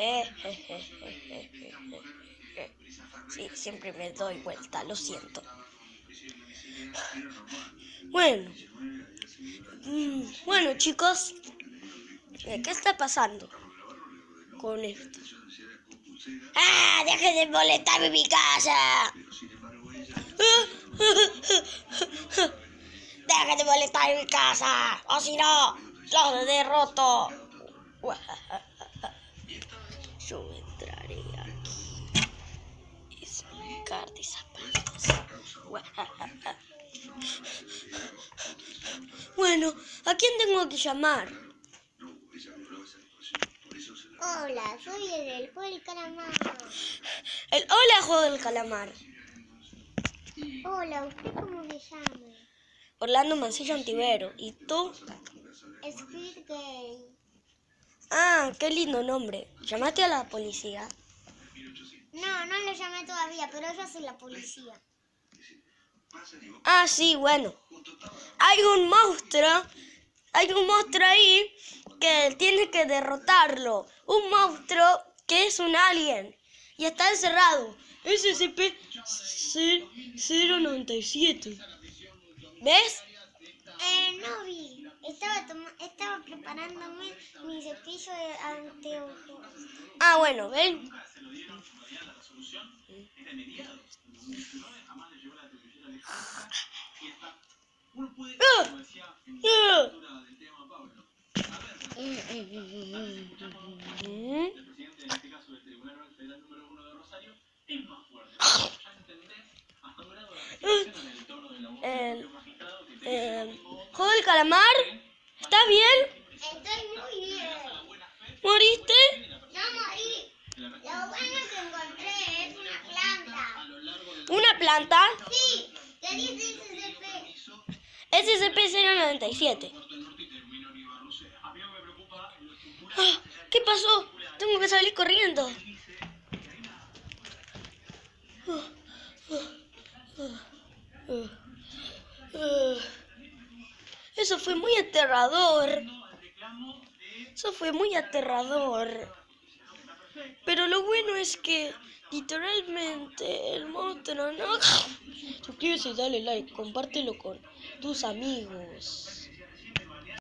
Sí, siempre me doy vuelta, lo siento. Bueno chicos, ¿qué está pasando con esto? ¡Ah! ¡Dejen de molestarme en mi casa! ¡Dejen de molestar en mi casa! ¡O si no, los derroto! Yo entraré aquí y sacar de zapatos. Bueno, ¿a quién tengo que llamar? Hola, soy el del juego del calamar. Hola, juego del calamar. Hola, ¿usted cómo se llama? Orlando Mancilla Antivero. ¿Y tú? Squid Game. Ah, qué lindo nombre. ¿Llamaste a la policía? No lo llamé todavía, pero yo soy la policía. Ah, sí, bueno. Hay un monstruo ahí que tiene que derrotarlo. Un monstruo que es un alien y está encerrado. SCP-097. ¿Ves? No vi. Estaba preparándome mi cepillo de anteojos. Ah, bueno, ven. ¿Juego del calamar? ¿Estás bien? Estoy muy bien. ¿Moriste? No morí. Lo bueno que encontré es una planta. ¿Una planta? Sí, te dice SCP. SCP-097. Ah, ¿qué pasó? Tengo que salir corriendo. Eso fue muy aterrador. Pero lo bueno es que literalmente el monstruo no... Suscríbete, dale like, compártelo con tus amigos.